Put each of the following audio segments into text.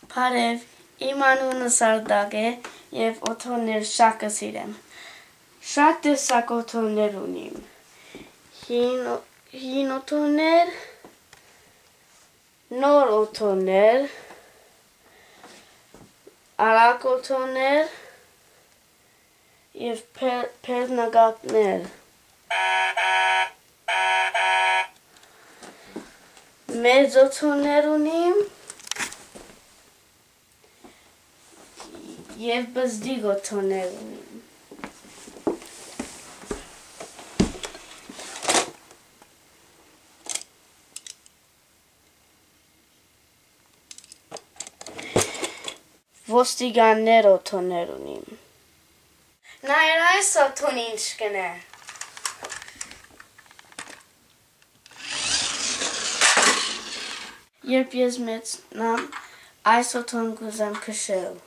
Բարև, իմ անունը Սարդակ է և օթոներ շակը սիրեմ։ Շատ տեսակ օթոներ ունիմ։ Հին օթոներ, նոր օթոներ, արագ օթոներ և փերնագակներ։ Մեծ օթոներ ունիմ և բզդիգ օթոներ ունիմ։ Ոստիկաններ օթոներ ունիմ։ Նայր այս օթոն ինչ կն է։ Երբ ես մեծնամ, այս օթոն կուզեմ քշել։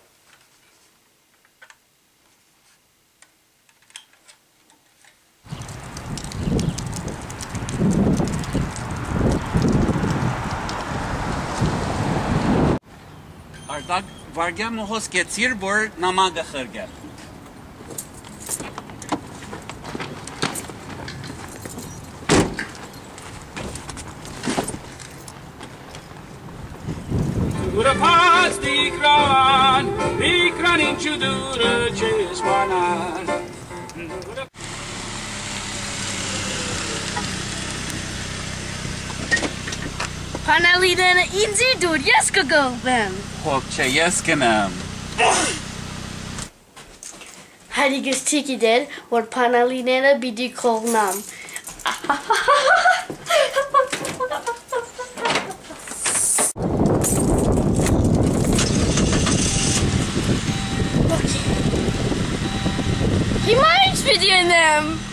Արդակ վարգյամ ու հոսկեցիր, որ նամակը խրգել։ Dure pas dikran ինչու դուրը չես բանալ։ Փանալիները ինձի դուր, ես կգողվեմ։ Հոգ չէ, ես կնեմ։ Հայրիկս չի գիտեր, որ փանալիները պիտի կողնամ։ Հիմա ինչ պիտի անեմ։